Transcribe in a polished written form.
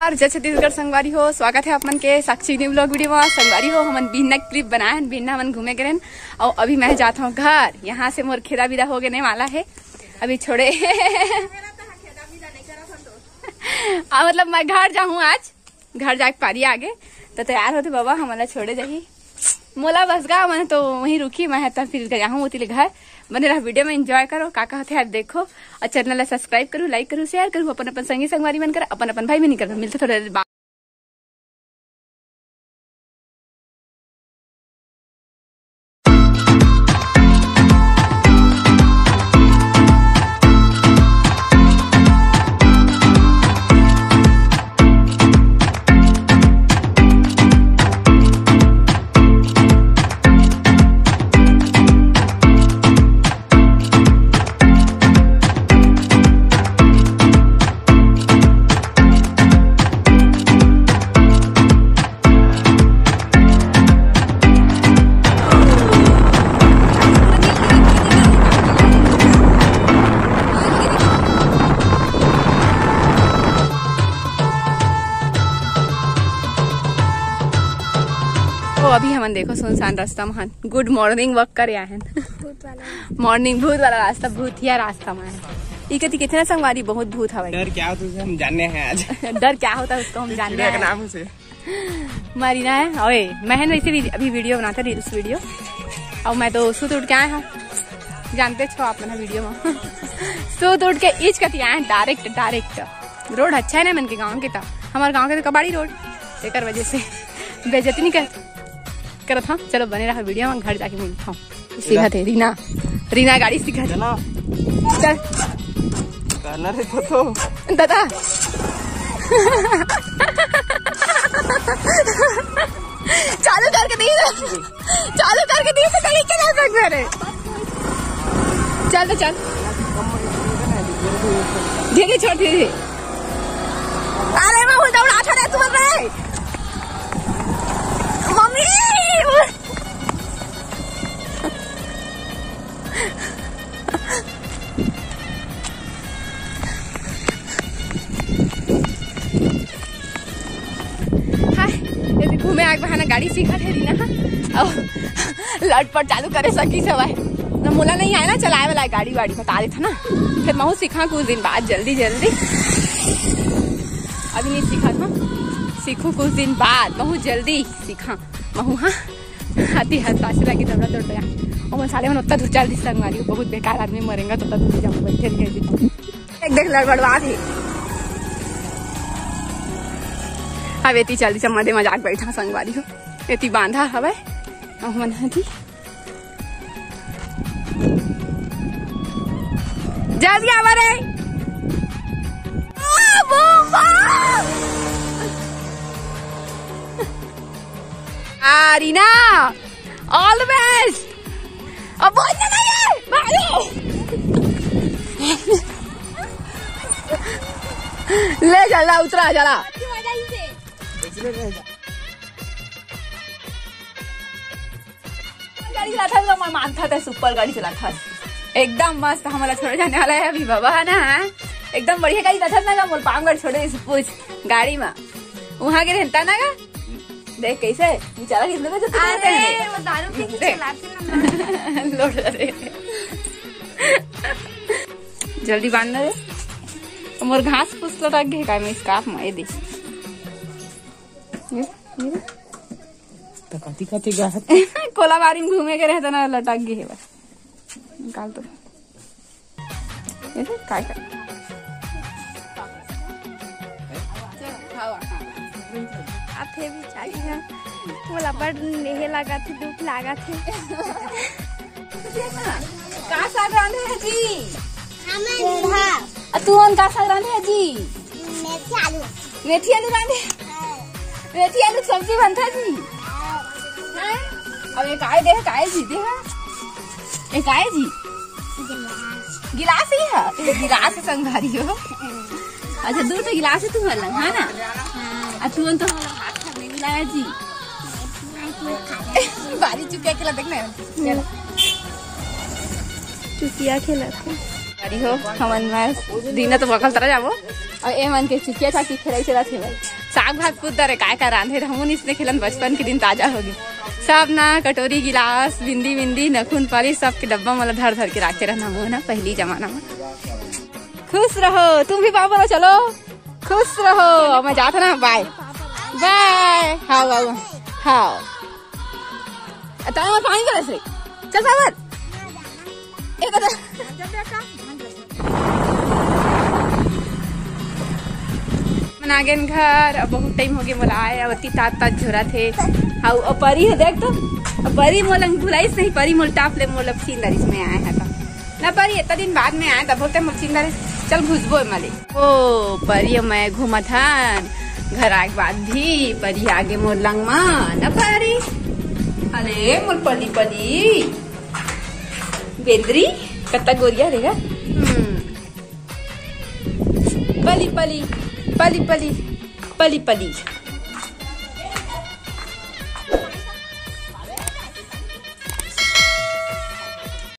जय छत्तीसगढ़ संगवारी हो, स्वागत है अपन के साक्षी न्यू ब्लॉग वीडियो में। संगवारी हो हमन बिहना ट्रिप बनाए, बिहना हमन घूमे गए और अभी मैं जाता हूँ घर। यहाँ से मोर खेदा विदा हो गए वाला है अभी छोड़े मतलब मैं घर जाऊँ, आज घर जाके पारी आगे तो तैयार होते बाबा हमारा छोड़े जाही मोला बस गा मैंने तो वहीं रुकी मैं तब फिर जाऊँ उतले घर। बने रहा वीडियो में एंजॉय करो, का कहते हैं देखो और चैनल सब्सक्राइब करो, लाइक करो, शेयर करो, अपन अपन संगी संगवारी बनकर अपन अपन भाई में नहीं करना मिलते थोड़ा देर। तो अभी हम देखो सुनसान रास्ता में गुड मॉर्निंग वॉक कर आए हैं। मॉर्निंग भूत वाला रास्ता, भूतिया रास्ता में है। कितना संगवारी बहुत भूत हवा। डर क्या होता है हम जानने हैं आज। डर क्या होता है उसको हम जानने हैं नाम से मारीना है। ओए मैं वैसे अभी वीडियो बनाता रील्स वीडियो और मैं तो सूत उठ के आए हैं, जानते छो आप लोग वीडियो में सूत उठ के इच कती आए डायरेक्ट रोड अच्छा है ना मन के गाँव के, हमारे गाँव के तो कबाड़ी रोड एक वजह से बेइज्जती नहीं करत था। चलो बने रहा वीडियो में, घर जाके मिलता हूँ। सीखा थे रीना गाड़ी सीखा चल तो दादा चालू करके दी तो कहीं के जा सकते रे। चल तो चल धीरे छोड़ धीरे। अरे मैं उल्टा उड़ा रहे तुम रे मम्मी। घूमे आग बहाना गाड़ी सीखा थे रीना और लटपट चालू करे सकी सवाई न मोला नहीं आया ना चलाए वाला गाड़ी वाड़ी बता देता ना। फिर मैं सीखा कुछ दिन बाद जल्दी अभी नहीं सीखा था, सीखू कुछ दिन बाद बहुत जल्दी सीखा महू। हाँ आती हताशे लगी दबड़ा तोड़ गया और मसाले में उतना धुचाल दिस संगवारी बहुत बेकार आदमी मरेगा तो तब जाऊँ बैठे देख लड़बड़वा थी। अब एती जल्दी से मदे मजाक बैठा संगवारी हो एती बांधा हवे मन थी जल्दी आवा रे। Reena all the best. अब ले चला उतरा चला गाड़ी चलाता था मैं मानता था सुपर गाड़ी चलाता एकदम मस्त। हमारा छोड़े जाने वाला है अभी बाबा ना एकदम बढ़िया गाड़ी चलाता ना मोल पाम गाड़ी छोड़े पूछ गाड़ी में वहाँ के रहता ना का देख कैसे बेचारा कितने को चलाते हैं वो दारू पी के चलाते ना लोड रहे। जल्दी बांध दे मोर घास फूस लटक गए का मैं स्कार्फ में दे तो कती गा कोलाबारी में घूमे के रहता ना लटक गए है बस निकाल तो ऐसे काय कर आथे भी चाहिए मोला बड़ नेहे लगा थे दुख लगा थे। का साग रांधे है जी तू का साग रांधे है जी मेथी आलू रांधे मेथी आलू सब्जी बनता जी। अब ये काय दे काय जी दे ये काय जी गिलास ही है गिलास संघारी हो। अच्छा दो तो गिलास है तुम अलग है ना तू तो हाथ नहीं मिलाया जी बारी चुके के देखना चलो चुकिया खेला थे अरे हो हमन में दिन तो बकल तरह जाबो और ए मन के चिकिया चाकी खेलाई चला थे भाई साग भात पूछ दरे काय का रांधे हमन इसने खेलन बचपन के दिन ताजा हो गई सब ना कटोरी गिलास बिंदी बिंदी नखून पाली सब के डब्बा मतलब धर धर के रखे रहना वो ना पहली जमाना में। खुश रहो तुम भी बाबा चलो खुश रहो मैं जाता ना बाय बाय। हाँ बाबू हाँ पानी का रस चल सावर मनागन घर अब बहुत टाइम हो गया बोला आए अब अति तात तात झोरा थे हाँ अब परी है देख तो अब परी मोलंग भुलाइस नहीं परी मोल टाप ले मोल सींदरिस में आए हैं तो ना परी इतना दिन बाद में आए तब बोलते मोल सींदरिस चल घुसबो मले ओ परी मैं घूमत हन घर आए के बाद भी परी आगे मोर लंग मा ना परी अरे मोर पली पली बेंद्री कत्ता गोरिया रहेगा पली पली पली पली पली पली